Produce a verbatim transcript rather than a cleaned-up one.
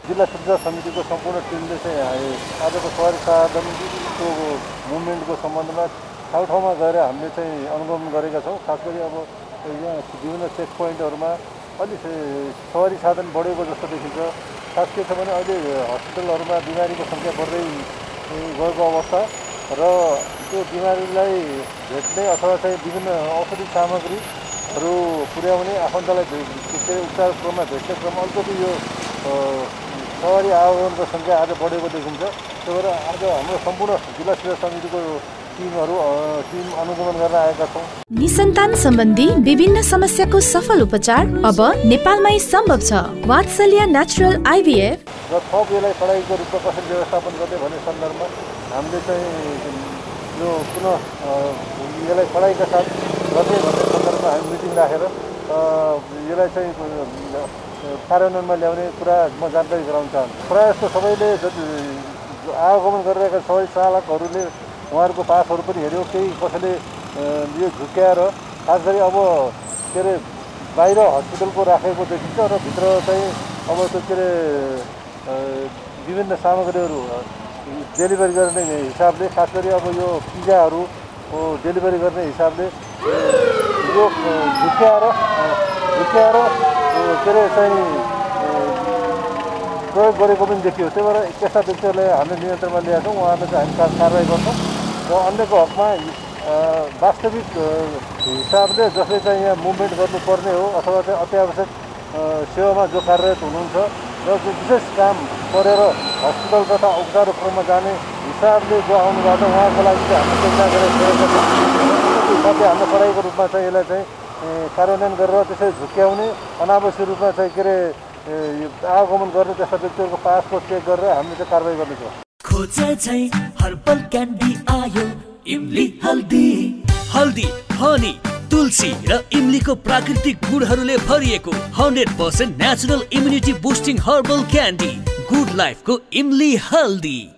जिल्ला सुरक्षा समितिको सम्पूर्ण टिमले चाहिँ आजको सवारी साधनको मुभमेन्टको सम्बन्धमा ठाउँ ठाउँमा गएर हामीले चाहिँ अनुगमन गरेका छौँ। खास गरी अब यहाँ विभिन्न चेक पोइन्टहरूमा अलि सवारी साधन बढेको जस्तो देखिन्छ। खास के छ भने अहिले हस्पिटलहरूमा बिमारीको सङ्ख्या बढ्दै गएको अवस्था र त्यो बिमारीलाई भेट्ने अथवा चाहिँ विभिन्न औषधि सामग्रीहरू पुर्याउने आफन्तलाई उपचार क्रममा भेट्ने क्रम अलिकति यो सवारी आवागमनको सङ्ख्या आज बढेको देखिन्छ। त्यही भएर आज हाम्रो सम्पूर्ण जिल्ला सुरक्षा समितिको टिमहरू टिम अनुगमन गर्न आएका छौँ। निसन्तान सम्बन्धी विभिन्न समस्याको सफल उपचार अब नेपालमै सम्भव छ। वात्सल्य नेचुरल आइभीएफ र थप यसलाई पढाइको रूपमा कसरी व्यवस्थापन गर्ने भन्ने सन्दर्भमा हामीले चाहिँ यो पुनः यसलाई पढाइका साथ गर्ने भन्ने सन्दर्भमा हामी मिटिङ राखेर यसलाई चाहिँ कार्यान्वयनमा ल्याउने कुरा म जानकारी गराउन चाहन्छु। प्रायः जस्तो सबैले आवागमन गरिरहेका सबै चालकहरूले उहाँहरूको पासहरू पनि हेऱ्यो। केही कसैले यो झुक्याएर खास गरी अब के अरे बाहिर हस्पिटलको राखेको देखिन्छ र भित्र चाहिँ अब त्यो के अरे विभिन्न सामग्रीहरू डेलिभरी गर्ने हिसाबले खास गरी अब यो पिज्जाहरू डेलिभरी गर्ने हिसाबले यो झुक्याएर झुक्याएर के अरे चाहिँ प्रयोग गरेको पनि देखियो। त्यही भएर त्यस्ता व्यक्तिहरूलाई हामीले नियन्त्रणमा ल्याएका छौँ। उहाँहरूले चाहिँ हामी कारवाही गर्छौँ र अन्यको हकमा वास्तविक हिसाबले जसले चाहिँ यहाँ मुभमेन्ट गर्नुपर्ने हो अथवा चाहिँ अत्यावश्यक सेवामा जो कार्यरत हुनुहुन्छ र जो विशेष काम गरेर हस्पिटल तथा उपचार क्रममा जाने हिसाबले जो आउनुभएको छ उहाँको लागि चाहिँ हामीले चेष्टा गरेर साथै हाम्रो पढाइको रूपमा चाहिँ यसलाई चाहिँ कार्यान्वयन गरेर त्यसरी झुक्क्याउने अनावश्यक रूपमा चाहिँ के अरे आवागमन गर्ने त्यस्ता व्यक्तिहरूको पासपोर्ट चेक गरेर हामीले चाहिँ कारवाही गर्नेछौँ। खोजे चाहिँ हर्बल क्यान्डी आयो इमली हल्दी हल्दी हनी तुलसी र इमलीको प्राकृतिक गुणहरूले भरिएको hundred percent natural immunity boosting herbal candy good लाइफको इमली हल्दी।